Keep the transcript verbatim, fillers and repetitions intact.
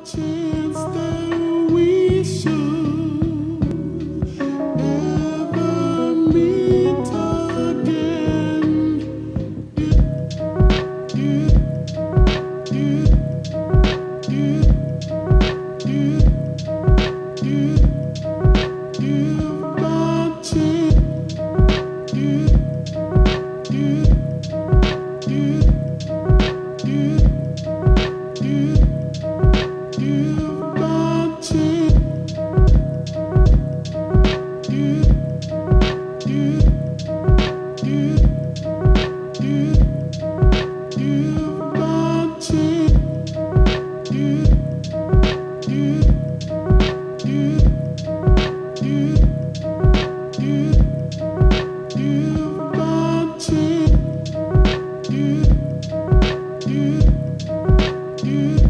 chance that we should ever meet again. You, you, you, you, you, you, you've got chance. You, you, you, you, you, you've got chance. You, you, you, you, you've got chance. You, you, you, you, you, you've got chance. You, you, you.